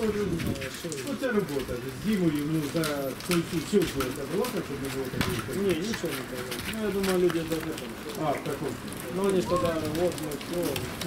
Оце робота. Зимою, ну, за кольцу силку это была, так, чтобы было такое? Не, ничего не было. Ну, я думаю, люди должны помнить. А, в таком. Ну, они ж тогда, вот, ну, все.